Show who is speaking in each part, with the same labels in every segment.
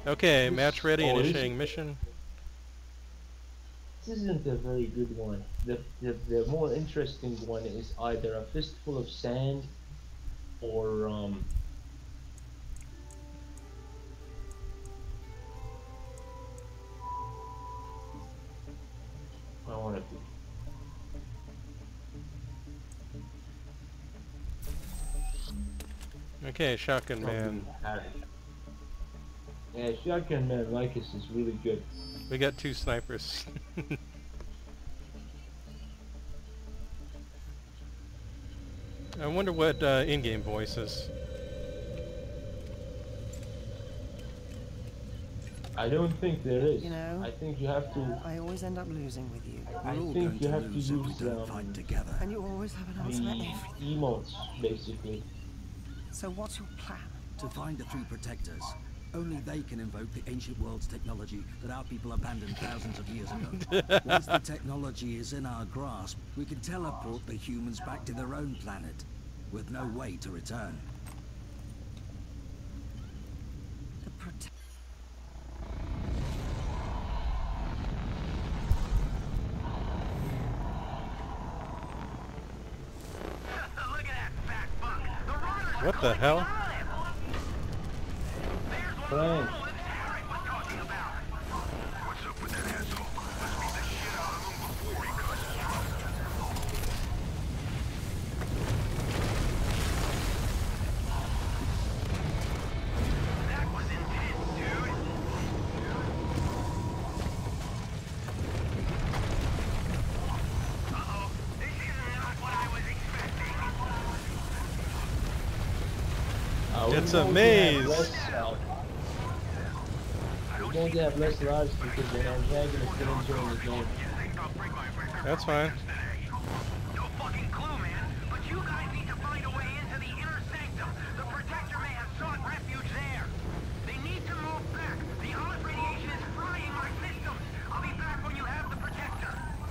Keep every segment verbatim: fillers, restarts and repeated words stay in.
Speaker 1: Okay,
Speaker 2: This,
Speaker 1: match ready,
Speaker 2: oh,
Speaker 1: initiating
Speaker 2: this,
Speaker 1: mission.
Speaker 2: this isn't a very good one. The, the the more interesting one is either a fistful of sand or um. I want to be.
Speaker 1: Okay, Shotgun Man.
Speaker 2: Yeah, Shotgun Man Lycus is really good.
Speaker 1: We got two snipers. I wonder what uh, in-game voice is.
Speaker 2: I don't think there is.
Speaker 3: You know,
Speaker 2: I think you have to.
Speaker 3: I always end up losing with you.
Speaker 2: I
Speaker 4: We're all
Speaker 2: think
Speaker 4: going
Speaker 2: you
Speaker 4: to
Speaker 2: have to
Speaker 4: lose if we
Speaker 2: use
Speaker 4: don't
Speaker 2: um,
Speaker 4: fight together.
Speaker 3: And you always have an answer
Speaker 2: the
Speaker 3: for everything.
Speaker 2: emotes, basically.
Speaker 3: So what's your plan?
Speaker 4: To find the three protectors. Only they can invoke the ancient world's technology that our people abandoned thousands of years ago. Once the technology is in our grasp, we can teleport the humans back to their own planet, with no way to return.
Speaker 3: The prote-
Speaker 1: What the hell?
Speaker 2: Frank. Uh,
Speaker 1: It's
Speaker 2: we're
Speaker 1: a
Speaker 2: going to
Speaker 1: maze.
Speaker 2: have less, uh, we're going to have less lives because the antagonist didn't join the game.
Speaker 1: That's fine.
Speaker 5: No fucking clue, man. But you guys need to find a way into the inner sanctum. The Protector may have sought refuge there. They need to move back. The Olive radiation is frying my systems. I'll be back when you have the Protector.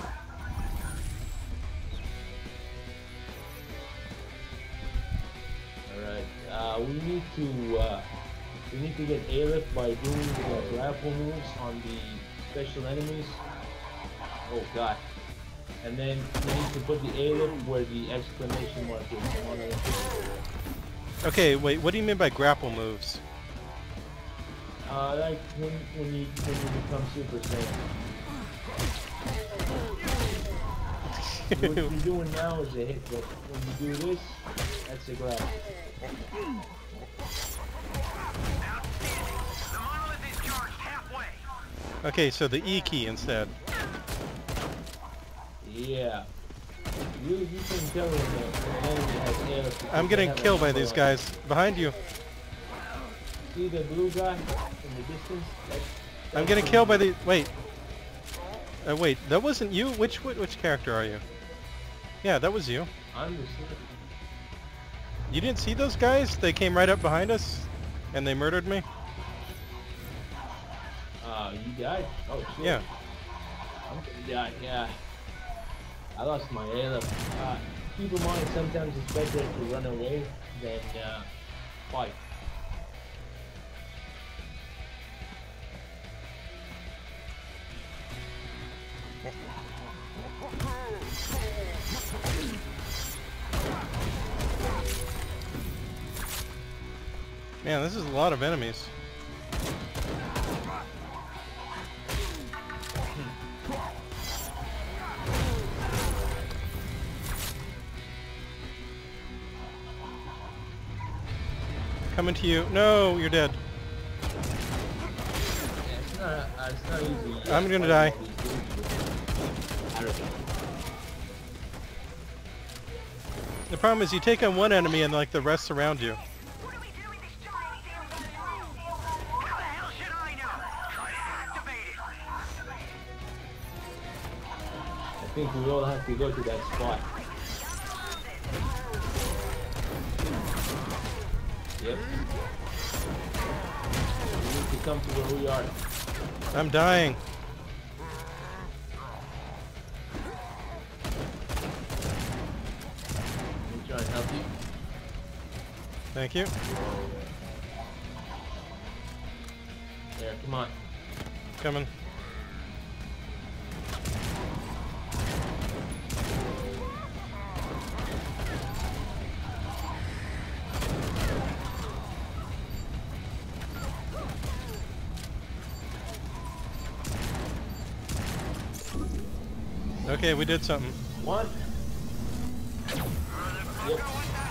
Speaker 2: Alright, uh, we need to, uh, we need to get Aerith by doing the grapple moves on the special enemies. Oh god. And then we need to put the Aerith where the exclamation mark is on it.
Speaker 1: Okay, wait, what do you mean by grapple moves?
Speaker 2: Uh, like when, when you, when you become Super Saiyan. What you're doing now is a hit, but when you do this, that's a grab.
Speaker 5: The monolith is charged halfway.
Speaker 1: Okay, so the E key instead.
Speaker 2: Yeah. You, you can tell when the, when the enemy has Aerith.
Speaker 1: I'm getting killed by these guys. Behind you.
Speaker 2: See the blue guy in the distance? That's, that's
Speaker 1: I'm getting
Speaker 2: the-
Speaker 1: killed by the... Wait. Uh, wait, that wasn't you? Which, which which character are you? Yeah, that was you.
Speaker 2: I'm the sniper.
Speaker 1: You didn't see those guys? They came right up behind us, and they murdered me?
Speaker 2: Uh, you died? Oh shit.
Speaker 1: Yeah.
Speaker 2: I'm gonna die, yeah. I lost my Aerith. Uh, keep in mind, sometimes it's better to run away than uh, fight.
Speaker 1: Man, this is a lot of enemies. Coming to you. No, you're dead.
Speaker 2: Yeah, it's not, uh, it's not easy.
Speaker 1: I'm gonna die. The problem is you take on one enemy and like the rest surround you.
Speaker 5: What do we do with this giant damn thing? How the hell should I know? Try to activate it.
Speaker 2: I think we all have to go to that spot. Yep. We need to come to where we are.
Speaker 1: I'm dying.
Speaker 2: Let me try and help you.
Speaker 1: Thank you.
Speaker 2: There, come on.
Speaker 1: Coming. Okay, we did something.
Speaker 2: What? Yep.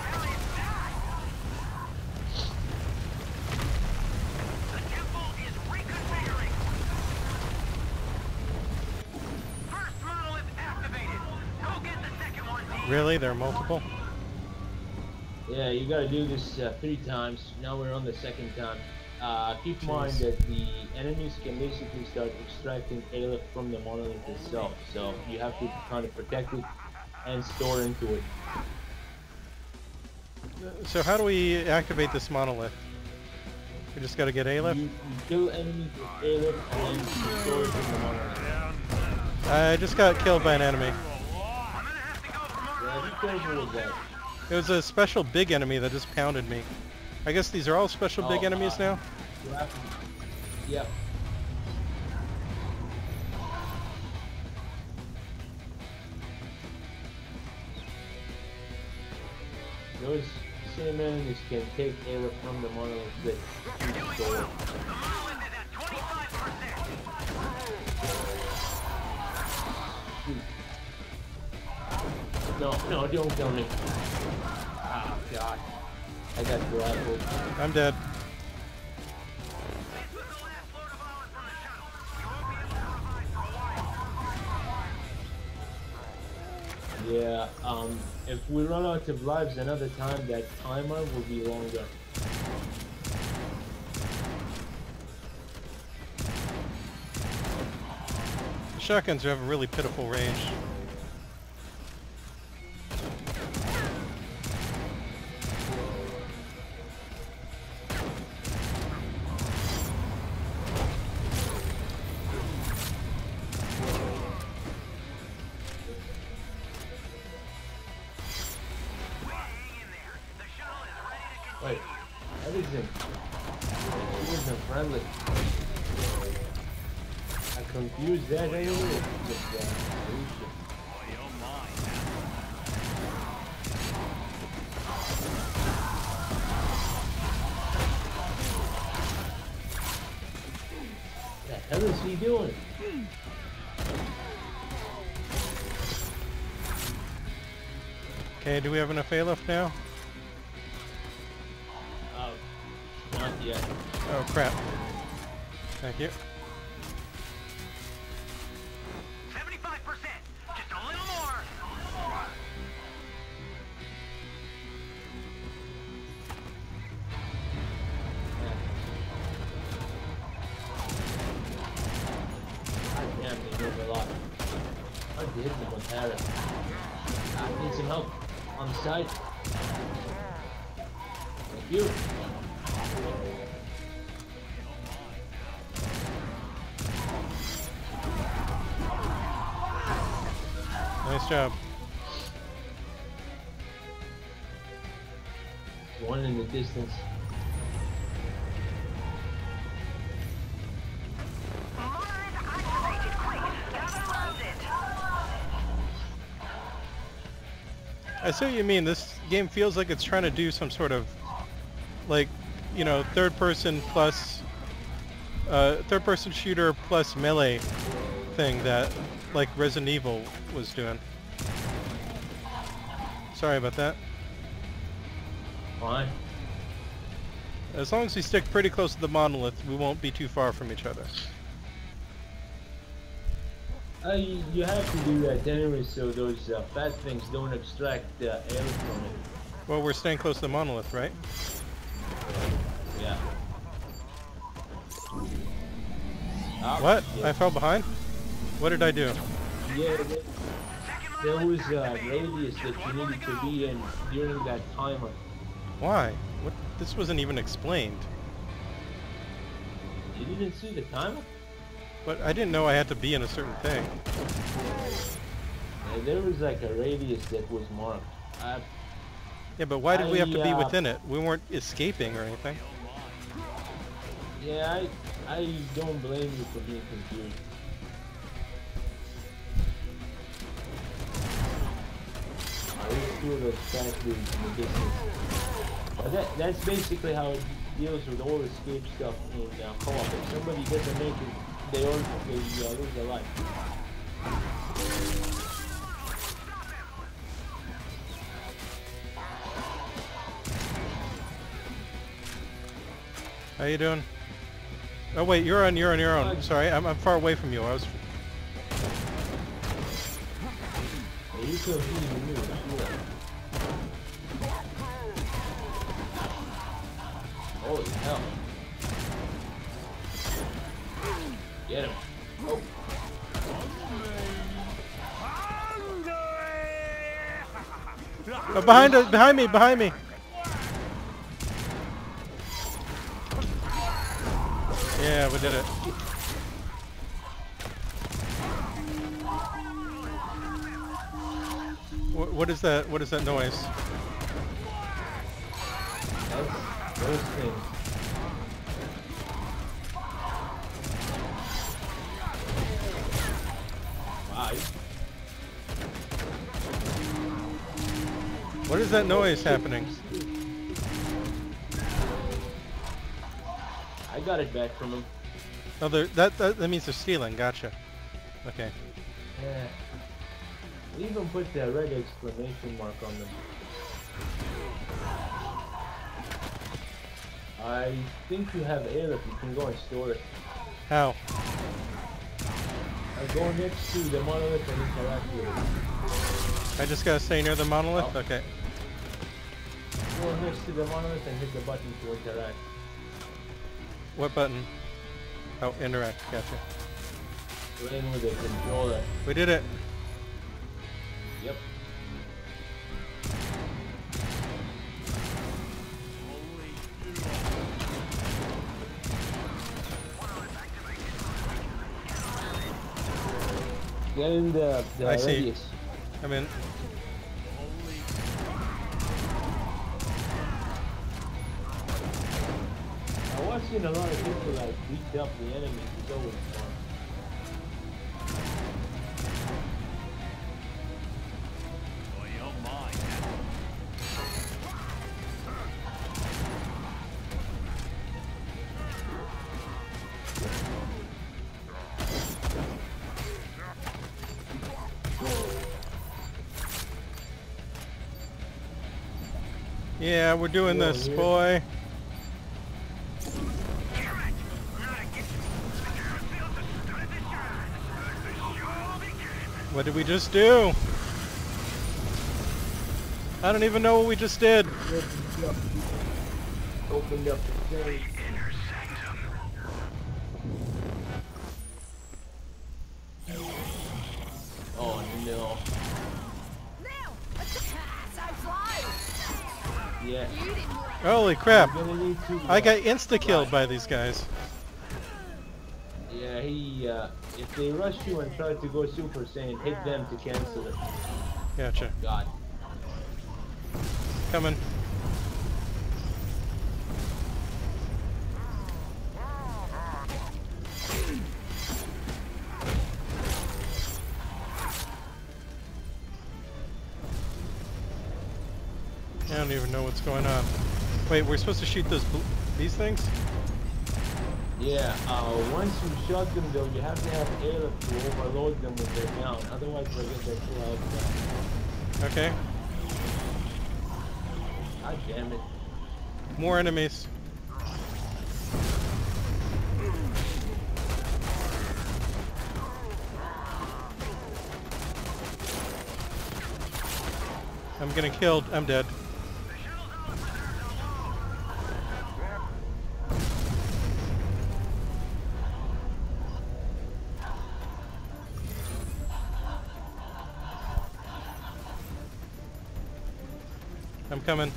Speaker 5: The temple is reconfiguring. First monolith activated. Go get the second one, team.
Speaker 1: Really? There are multiple?
Speaker 2: Yeah, you gotta do this uh, three times. Now we're on the second time. Uh, keep in mind
Speaker 1: Jeez.
Speaker 2: that the enemies can basically start extracting Aleph from the monolith itself. So you have to kind of protect it and store into it.
Speaker 1: So how do we activate this monolith? We just gotta get Aleph?
Speaker 2: You, you kill enemies with Aleph and then you store it in the monolith.
Speaker 1: I just got killed by an enemy.
Speaker 2: Yeah, be careful with that.
Speaker 1: It was a special big enemy that just pounded me. I guess these are all special big
Speaker 2: Oh,
Speaker 1: enemies
Speaker 2: uh,
Speaker 1: now?
Speaker 2: You have to, yeah. Those same enemies can take Aleph from the monolith that you store.
Speaker 5: The monolith is at twenty-five percent.
Speaker 2: Shoot. No, no, don't kill me. Oh, God. I got grappled.
Speaker 1: I'm dead.
Speaker 5: This was the last load of hours from the shuttle. You won't be able to revive for a while.
Speaker 2: Yeah, um, if we run out of lives another time, that timer will be longer.
Speaker 1: The shotguns have a really pitiful range.
Speaker 2: Wait, that isn't, that isn't friendly. I confused that anyway. Just, uh, solution. What the hell is he doing?
Speaker 1: Okay, do we have enough Aleph now?
Speaker 2: Oh, not yet.
Speaker 1: Oh crap. Thank you.
Speaker 5: seventy-five percent. Just a little more.
Speaker 2: God damn, they move a lot. Hard to hit them with Harris. I need some help on the side. Thank you.
Speaker 1: Nice job.
Speaker 2: One in the distance.
Speaker 5: Monolith activated. Quick, gather around it.
Speaker 1: I see what you mean. This game feels like it's trying to do some sort of, like, you know, third person plus, uh, third person shooter plus melee thing that, like, Resident Evil was doing. Sorry about that.
Speaker 2: Fine.
Speaker 1: As long as we stick pretty close to the monolith, we won't be too far from each other.
Speaker 2: Uh, you, you have to do that anyway, so those uh, fat things don't extract uh, air from it.
Speaker 1: Well, we're staying close to the monolith, right?
Speaker 2: Yeah. Oh,
Speaker 1: What?
Speaker 2: shit.
Speaker 1: I fell behind? What did I do?
Speaker 2: Yeah, there, there was a radius that you needed to be in during that timer.
Speaker 1: Why? What? This wasn't even explained.
Speaker 2: You didn't see the timer?
Speaker 1: But I didn't know I had to be in a certain thing.
Speaker 2: Yeah, there was like a radius that was marked. Uh,
Speaker 1: Yeah, but why did we have to be
Speaker 2: I, uh,
Speaker 1: within it? We weren't escaping or anything.
Speaker 2: Yeah, I I don't blame you for being confused. I just feel the fact in the distance. But that that's basically how it deals with all escape stuff in uh, co-op. If somebody doesn't make it, they all they uh, lose their life.
Speaker 1: How you doing? Oh wait, you're on you're on your own. Sorry, I'm I'm far away from you. I was.
Speaker 2: Hey, you still shooting me, sure. Holy hell! Get him! Oh.
Speaker 1: Oh, behind us, behind me, behind me. Yeah, we did it. What, what is that? What is that noise?
Speaker 2: That's those things. Wow.
Speaker 1: What is that noise happening?
Speaker 2: I got it back from him.
Speaker 1: Oh, they're, that, that that means they're stealing. Gotcha. Okay.
Speaker 2: Yeah. We even put the red exclamation mark on them. I think you have air if you can go and store it.
Speaker 1: How?
Speaker 2: I go next to the monolith and interact with it.
Speaker 1: I just gotta stay near the monolith.
Speaker 2: Oh.
Speaker 1: Okay.
Speaker 2: Go next to the monolith and hit the button to interact.
Speaker 1: What button? Oh, interact. Gotcha.
Speaker 2: Playing with the controller.
Speaker 1: We did it.
Speaker 2: Yep. Get in the, the
Speaker 1: I see.
Speaker 2: radius.
Speaker 1: I'm in.
Speaker 2: I was seeing a lot of people like beat up the enemies. It's always fun.
Speaker 1: Yeah, we're doing
Speaker 2: Go on,
Speaker 1: this,
Speaker 2: here.
Speaker 1: boy. What did we just do? I don't even know what we just did.
Speaker 2: Opened up the stage. Oh no. Yeah.
Speaker 1: Holy crap.
Speaker 2: You're gonna need to,
Speaker 1: I
Speaker 2: uh,
Speaker 1: got insta-killed by these guys.
Speaker 2: Yeah, he, uh, if they rush you and try to go Super Saiyan, hit them to cancel it.
Speaker 1: Gotcha.
Speaker 2: God.
Speaker 1: Coming. I don't even know what's going on. Wait, we're supposed to shoot those bl these things?
Speaker 2: Yeah, uh, once you shot them though, you have to have air to overload them when they're down. Otherwise they'll get their full health back.
Speaker 1: Okay.
Speaker 2: God damn it.
Speaker 1: More enemies. I'm getting killed. I'm dead. I'm coming.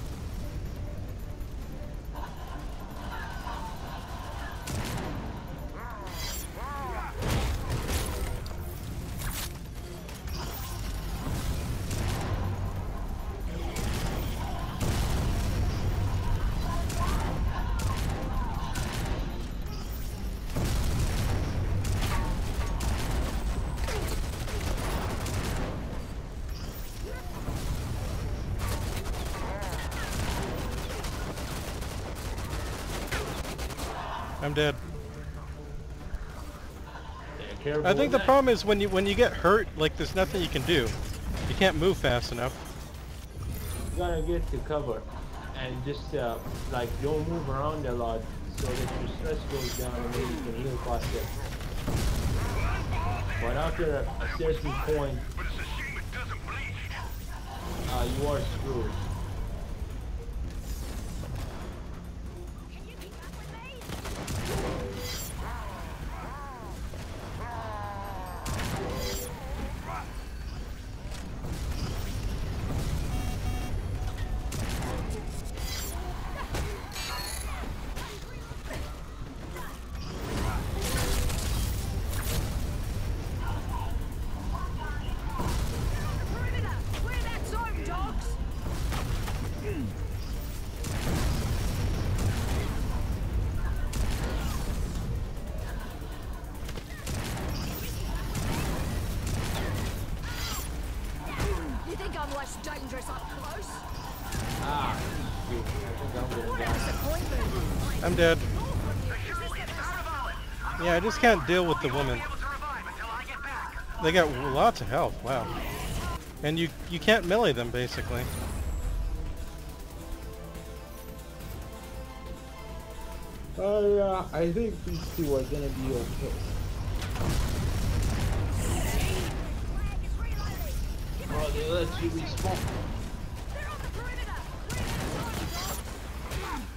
Speaker 1: I'm dead.
Speaker 2: Yeah, careful
Speaker 1: I think
Speaker 2: with
Speaker 1: the
Speaker 2: that.
Speaker 1: problem is when you when you get hurt, like there's nothing you can do. You can't move fast enough.
Speaker 2: You gotta get to cover and just uh, like don't move around a lot so that your stress goes down and then you can heal faster. But after a, a certain point,
Speaker 5: But it's a shame it doesn't bleed.
Speaker 2: uh, you are screwed.
Speaker 5: Can you keep up with me? Where that time, dogs? You think I'm less dangerous up close?
Speaker 2: Ah, shoot. I think I'm gonna die.
Speaker 5: Disappointment.
Speaker 1: I'm dead.
Speaker 5: The shuttle is out of orbit.
Speaker 1: Yeah, I just can't deal with the woman.
Speaker 5: Able to revive until I get back.
Speaker 1: They got lots of health. Wow. And you you can't melee them basically.
Speaker 2: Uh, yeah, I think these two are gonna be okay.
Speaker 5: Flag is reloading.
Speaker 2: Well, they let you respawn.
Speaker 5: They're on the perimeter. Clear that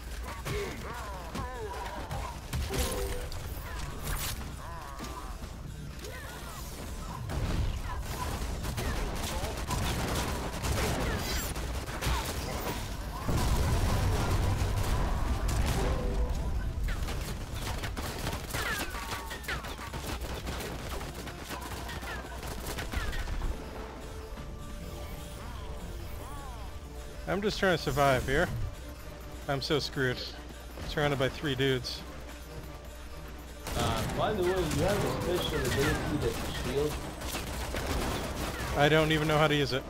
Speaker 1: I'm just trying to survive here. I'm so screwed. Surrounded by three dudes.
Speaker 2: Uh, by the way, you have a special ability that's a shield.
Speaker 1: I don't even know how to use it.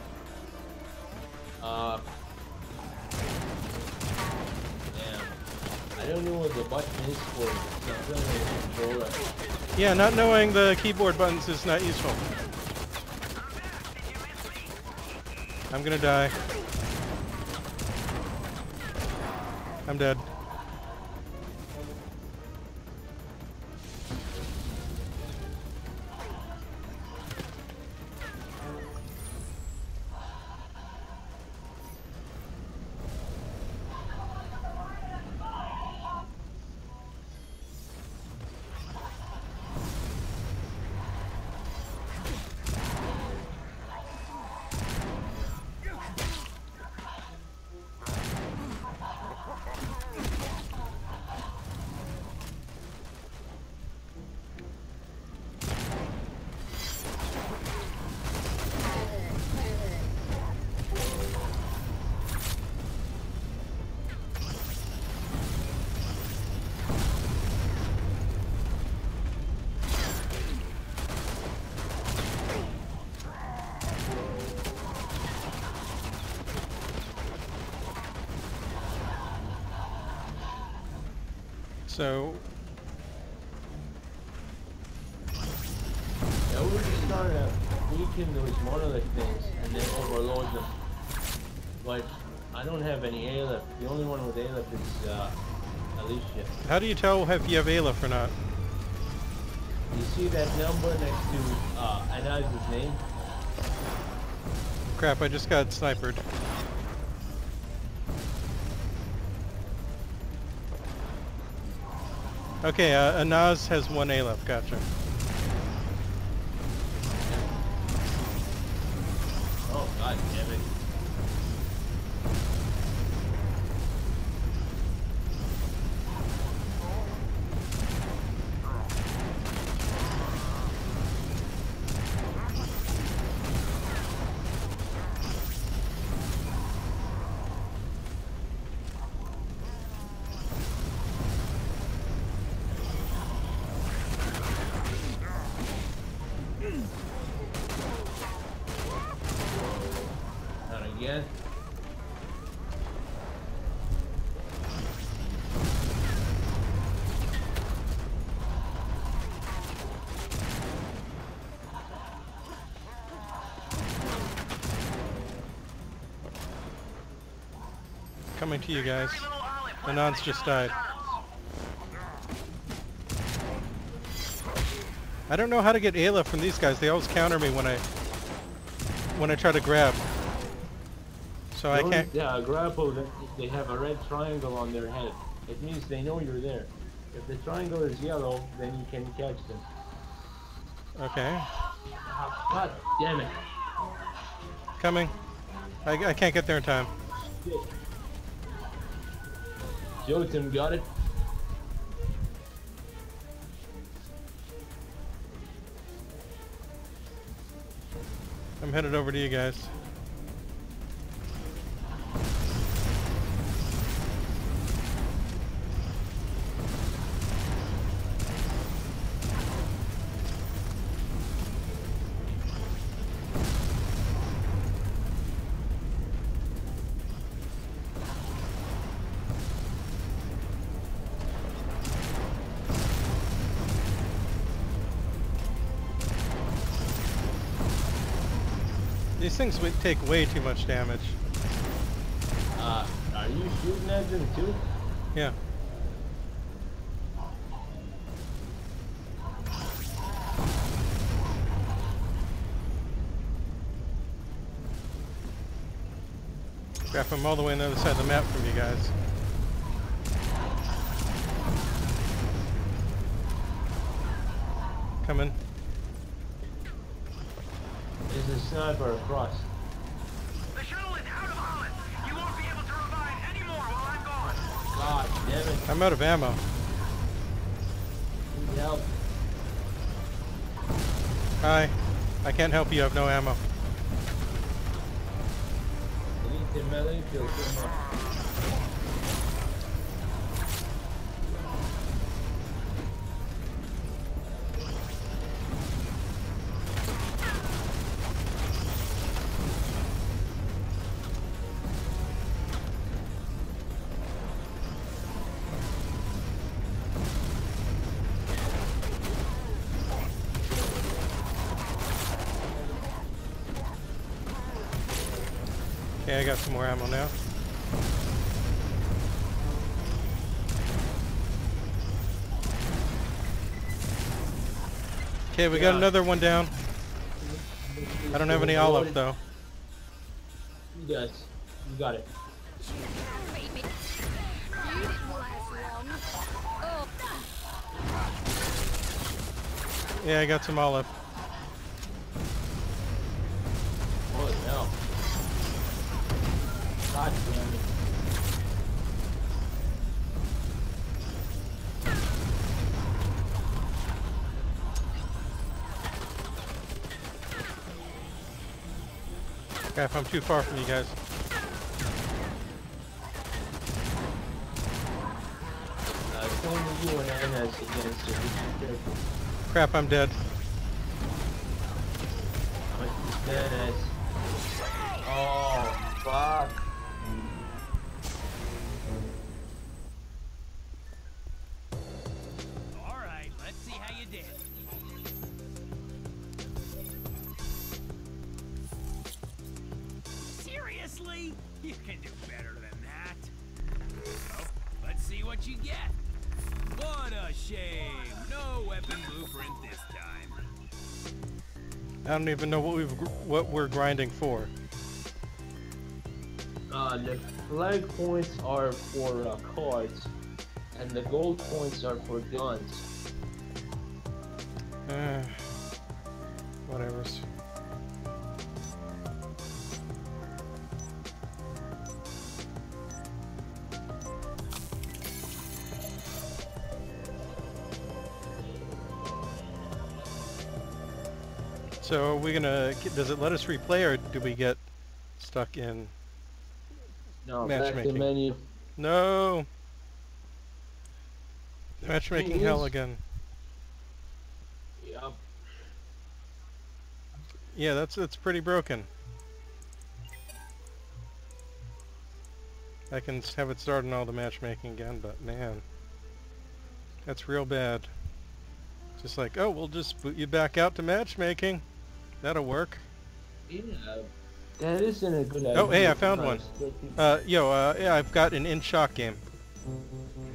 Speaker 2: Uh, damn. I don't know what the button is for. It's not really a controller.
Speaker 1: Yeah, not knowing the keyboard buttons is not useful. I'm gonna die. I'm dead. So,
Speaker 2: Yeah, we just start to weaken those monolith things and then overload them. But I don't have any Aleph. The only one with Aleph is uh, Alicia.
Speaker 1: how do you tell if you have Aleph or not?
Speaker 2: You see that number next to uh, Anaz's name?
Speaker 1: Crap, I just got sniped. Okay, uh, Anaz has one Aleph, gotcha.
Speaker 2: Oh, god damn it. Not again.
Speaker 1: Coming to you guys. Anon's just died. I don't know how to get Ayla from these guys. They always counter me when I when I try to grab. So I can't.
Speaker 2: Yeah, grapple. They have a red triangle on their head. It means they know you're there. If the triangle is yellow, then you can catch them.
Speaker 1: Okay.
Speaker 2: God damn it.
Speaker 1: Coming. I, I can't get there in time.
Speaker 2: Jotun got it.
Speaker 1: I'm headed over to you guys. These things would take way too much damage.
Speaker 2: Uh, are you shooting at them too?
Speaker 1: Yeah. Crap, I'm all the way on the other side of the map from you guys. Coming.
Speaker 2: There's a sniper across.
Speaker 5: The shuttle is out of Holland. You won't be able to revive anymore while I'm gone.
Speaker 2: God damn it.
Speaker 1: I'm out of ammo.
Speaker 2: Need help.
Speaker 1: Hi. I can't help you, I have no ammo.
Speaker 2: Elite in melee kills him.
Speaker 1: Okay, I got some more ammo now. Okay, we got
Speaker 2: Yeah.
Speaker 1: another one down. I don't have any olive though.
Speaker 2: You guys, you got it.
Speaker 1: Yeah, I got some olive.
Speaker 2: Holy hell. God damn it.
Speaker 1: Crap, I'm too far from you guys.
Speaker 2: Uh, it's only you and N S against you. Be careful.
Speaker 1: Crap, I'm dead.
Speaker 2: But N S. Oh, fuck.
Speaker 6: All right, let's see how you did. Seriously? You can do better than that. Oh, let's see what you get. What a shame. No weapon blueprint this time.
Speaker 1: I don't even know what we've gr- what we're grinding for.
Speaker 2: Uh, the flag points are for uh, cards, and the gold points are for guns.
Speaker 1: Uh, whatever's. So are we gonna, does it let us replay or do we get stuck in?
Speaker 2: No, back to
Speaker 1: Matchmaking.
Speaker 2: menu.
Speaker 1: No! Matchmaking hell
Speaker 2: Please.
Speaker 1: again.
Speaker 2: Yup.
Speaker 1: Yeah, that's, that's pretty broken. I can s- have it start on all the matchmaking again, but man, that's real bad. Just like, oh, we'll just boot you back out to matchmaking. That'll work.
Speaker 2: Yeah. That isn't a good idea.
Speaker 1: Oh, hey, I found one.
Speaker 2: because they can-
Speaker 1: Uh, yo, uh, yeah, I've got an in-shock game.